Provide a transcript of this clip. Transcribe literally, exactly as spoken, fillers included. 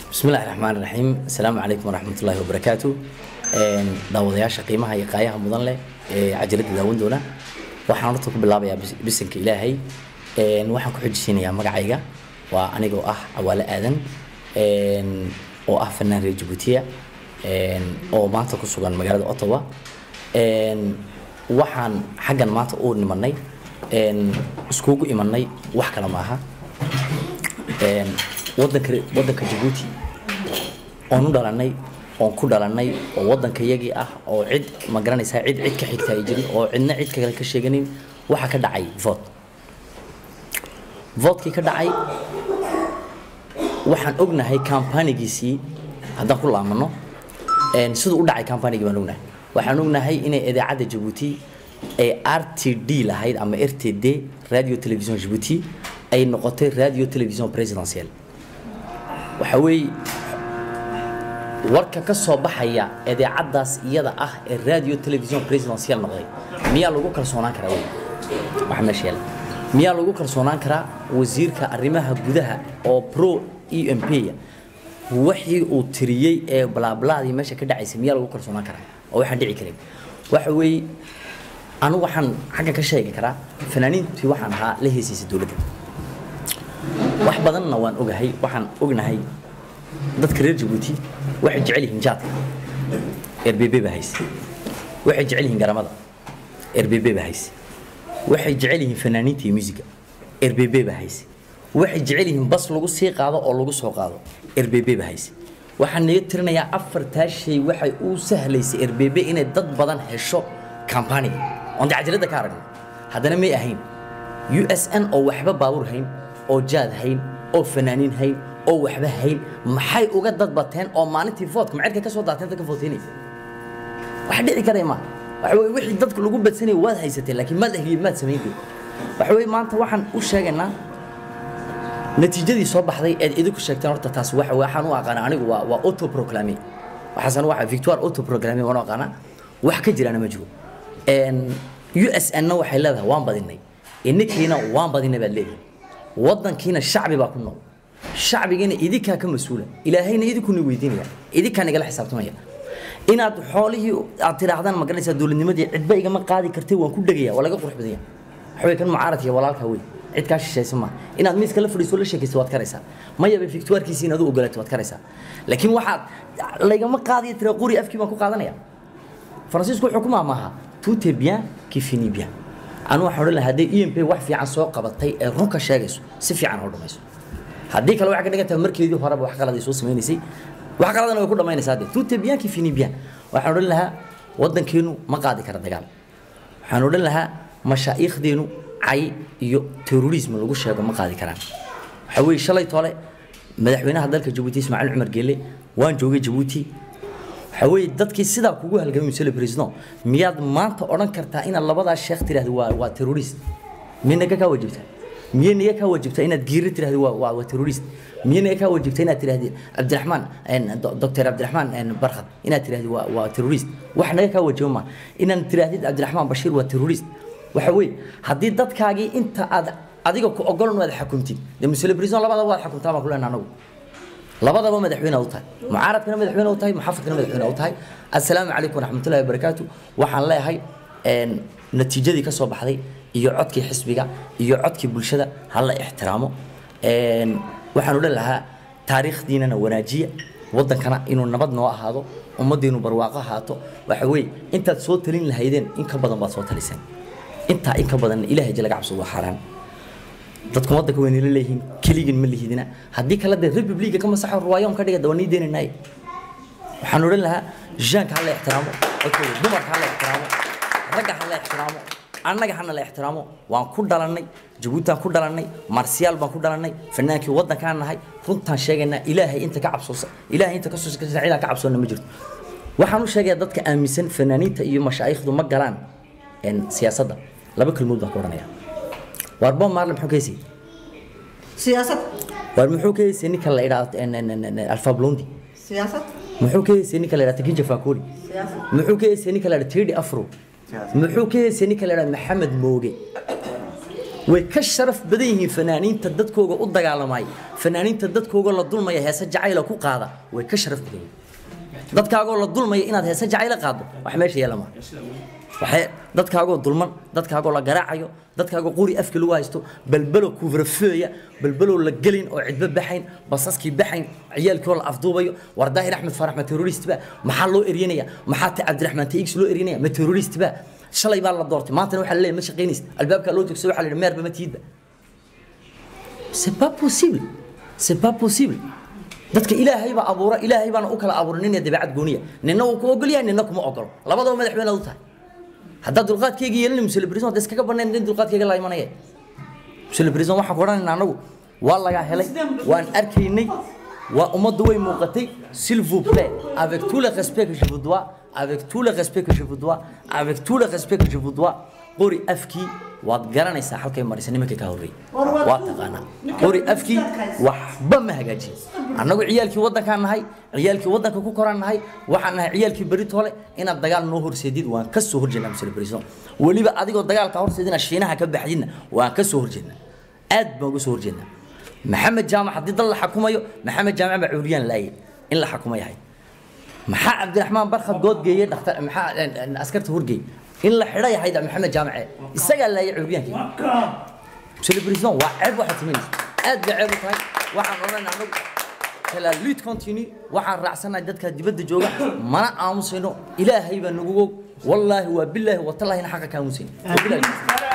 بسم الله الرحمن الرحيم. السلام عليكم ورحمة الله وبركاته. داودياشا قيمها هي قايها مدن له عجلة داون دونا waxaan horta ku bilaabayaa bisinka Ilaahay een waxaan ku xujisinayaa magacayga waa anigoo ah Awaale Aadan een oo ah fanaan reer Djibouti een oo maanta ku sugan magaalada Ottawa een waxaan xaggan maanta u nimanay een iskugu imanay wax kala maaha een wadanka wadanka Djibouti oo nu dhalanay oo ku dhalanay oo wadanka yagi ah oo cid ma garanaysa cid cid ka xigta ay jirin oo cidna cid kale ka sheeganin waxa ka dhacay vote vote ka dhacay waxaan ognahay campaign-giisii hadda ku laamano een sidoo u dhacay campaign-gii baan ognahay waxaan ognahay inay idaacada Djibouti ay R T D lahayd ama R T D radio television Djibouti ay noqotay radio television presidential waxa weey warka ka soo baxaya idaacadaas iyada ah ee radio television presidential noqday miyaa lagu kalsoonaan karaa waxa ma sheelay miyaa lagu kalsoonaan karaa wasiirka arrimaha gudaha oo pro E M P wixii uu tiriyay ee blablaadii meesha ka dhacaysay miyaa lagu kalsoonaan karaa oo waxa dhici karay waxa weey anu waxaan xagga ka sheegi karaa fanaaniintii waxaan ahaa la heesayay dawladda wax badanna waan ogahay waxaan ognahay dadka reer Djibouti waxay jecel yihiin jaadka R B B bahays waxay jecel yihiin garamada R B B bahays waxay jecel yihiin fanaaniinta iyo musiga R B B bahays waxay jecel yihiin bas lagu sii qaado oo lagu soo qaado R B B bahays waxaan niyo tirinayaa afarta shay waxay u sahleysay R B B inay dad badan hesho campaign oo dacjalada ka aragno hadana may ahayn U S N oo waxba baabuur hayn oo jaad hayn oo fanaaniin hayn oo waxba hayn maxay uga dad bateen oo maalintii vote ma cirka ka soo daateen dadka voteynay waxa dhici karay ma waxa way wixii dadku lagu badsanay waad haysatay laakiin ma lahayn ma sameeyay waxa way maanta waxaan u sheegaynaa natiijadii soo baxday ee idinku sheegteen horta taas waxa waxaan u aqaan anigu waa waa auto proclamé waxaan waxa victoire auto proclamé waan aqaan wax ka jirana ma jiro een U S N waxay leedahay waan badinay inkiina waan badinay baad leedahay wadankiina shacbi baa ku nool shacbigeena idinka ka mas'uula ilaahayna idinku ni weydiinaya idinka nagala xisaabtamaya inaad xoolihii aad tiraahdaan ma garanaysaa dawladnimadii cidba iga ma qaadi kartay waan ku dhagaya walaga qurux badaya waxay kan mucaaradka walaalka way cid ka shisheeysan ma inaad miiska la fadhiiso la sheekaysto waad karaysaa maya ba victoire-kiisa inaad u ogolaato waad karaysaa laakiin waxaad laga ma qaadi tira qori afkii baan ku qaadanaya Francisco xukuma maaha tout est bien qui finit bien anu waxaan oran lahaa E M P wax fiican soo qabatay ee runka sheegayso si fiican u dhamayso haddii kale waxa ka dhigata markeedii hore wax qalad ay soo sameeynayay wax qaladana way ku dhameynaysaa tout est bien qui finit bien waxaan oran lahaa wadankeenu ma qaadi kara dagaal waxaan oran lahaa mashaayikhdeenu ay iyo terrorism lagu sheego ma qaadi karaan waxa weey shalay toole madaxweynaha dalka Djibouti Ismaaciil Cumar Geelle waan joogay Djibouti waxa weey dadkii sida kugu halgamay Monsieur le Président miyaad maanta oran kartaa in labada sheekh tiraahdo waa waa terrorist minaga ka wajibta miyana ka wajibta inaad giiri tiraahdo waa waa terrorist miyana ka wajibta inaad tiraahdo Abdulrahman en Doctor Abdulrahman en Barkhad inaad tiraahdo waa waa terrorist wax naga ka wajibo ma inaan tiraahdo Abdulrahman Bashir waa terrorist waxa weey hadii dadkaagi inta aad adiga ku ogolon wada xukuntid de Monsieur le Président labada wada xukuntaa ma kuleena anagu labadaba madaxweyne u tahay mucaaradkana madaxweyne u tahay muxaafidkana madaxweyne u tahay assalaamu calaykum waraxmatullaahi wabarakaatu waxaan leeyahay een natiijadii ka soo baxday iyo codkii xisbiga iyo codkii bulshada hal la ixtiraamo een waxaan u leeyahay taariikhdiinana wanaajiya wadankana inuu nabad noo ahaado ummadeenu barwaaqo ahaato waxa weey intaad soo talin lahaydeen in ka badan baad soo taliseen inta in ka badan ilaahay jalaga cabsado xaraan dadku wadanka weyn leeyihiin kaligiin ma lihidina hadii kala de republika kama sax ruwaayom ka dhiga dawani deeninay waxaan oran lahaa jaanka hal ixtiraamo dadku dumarka hal ixtiraamo ragga hal ixtiraamo annaga hal ixtiraamo waan ku dhalanay Djibouti ku dhalanay Martial baan ku dhalanay fanaankii wadanka nahay runtan sheegayna ilaahay inta ka cabsoosa ilaahay inta ka soo saacida ka cabsoona ma jirto waxaan u sheegay dadka aaminsan fanaaniinta iyo mashaayikhdu ma galaan in siyaasadda laba kalmood baan ku oranayaa warba maarlam xogeysi siyasad war muxuu keenay ninka la iraado en Alpha Blondy siyasad muxuu keenay ninka la iraado Kinja Fakuri siyasad muxuu keenay ninka la iraado Teddy Afro muxuu keenay ninka la iraado Maxamed Mooge way ka sharaf badan yihiin fanaaniinta dadkooga u dagaalamay fanaaniinta dadkooga la dulmaya heesa jacayl ku qaada way ka sharaf badan yihiin dadkaaga la dulmaya inaad heesa jacayl qaado wax meesha yeelama waxay dadkaaga dulman dadkaaga la garaacayo dadkaaga qori afka lagu haysto balbalo kuvrafeeya balbalo la gelin oo cidba baxayn basaskii baxayn ciyaalkii la afduubayo wardaahir axmed farax ma terrorist ba maxaa loo eryanaya maxaa ta cabdiraxmaan tix loo eryanaya ma terrorist ba shalay baa la doortay maanta waxa la leeyahay ma shaqeynayst albaabka loo joogso waxa la yiraahdaa meerba ma tiidba c'est pas possible c'est pas possible dadka ilaahay baa abuura ilaahay baana u kala abuurin in dabeecad gooniya ninna uu ku ogol yahay ninna kuma ogol labadaba madaxweynaha u tahay hadda dulqaadkayga yeelin muslim president iskaga banaan in dulqaadkayga la imanaya muslim president waxa ku oranayna anagu waa laga helay waan arkaynay waa umadu way muuqatay s'il vous plaît avec tout le respect que je vous dois avec tout le respect que je vous dois avec tout le respect que je vous dois qori afki waad garanaysaa halkay marisay nimanka ka horeeyay waa taqaana qori afki waxba ma hagaajin anagu ciyaalkii wadankan nahay ciyaalkii wadanka ku koran nahay waxaan nahay ciyaalkii baritole inaad dagaal noo horseedid waan ka soo horjeednaa muslim president waliba adigoo dagaalka horseedina shiinaha ka baxdina waan ka soo horjeednaa aad baan uga soo horjeednaa maxamed jaamac hadii dal la xukumayo maxamed jaamac baa cuuriyaan laayay in la xukumayo maxaa cabdiraxmaan barkhad good geeyay dhakhtar maxaa askarta horgeey in la xidhay hayda maxamed jaamac isaga laayay cuuriyaankii muslim president waa ceeb waxa timin aad baa ceeb tahay waxaan oranaa anagu kala lutte continue waxaan raacsanahay dadka dibadda jooga mana aamusayno ilaahay baa nagu og wallahi wa billahi wa tallahi xaqqa ka aamusayno